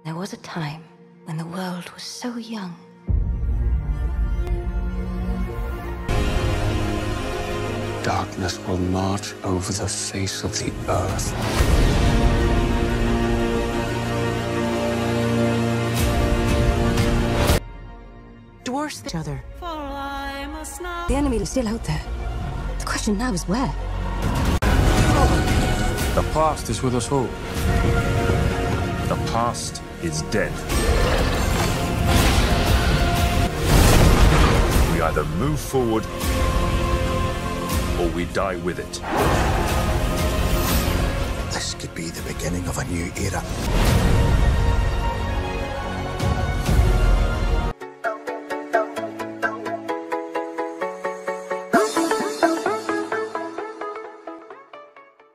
There was a time when the world was so young. Darkness will march over the face of the earth. Dwarfs each other. The enemy is still out there. The question now is where? The past is with us all. The past is dead. We either move forward or we die with it. This could be the beginning of a new era.